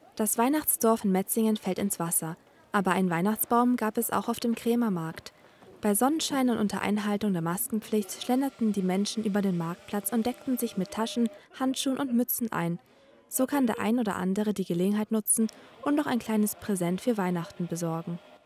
Das Weihnachtsdorf in Metzingen fällt ins Wasser, aber einen Weihnachtsbaum gab es auch auf dem Krämermarkt. Bei Sonnenschein und unter Einhaltung der Maskenpflicht schlenderten die Menschen über den Marktplatz und deckten sich mit Taschen, Handschuhen und Mützen ein. So kann der ein oder andere die Gelegenheit nutzen und noch ein kleines Präsent für Weihnachten besorgen.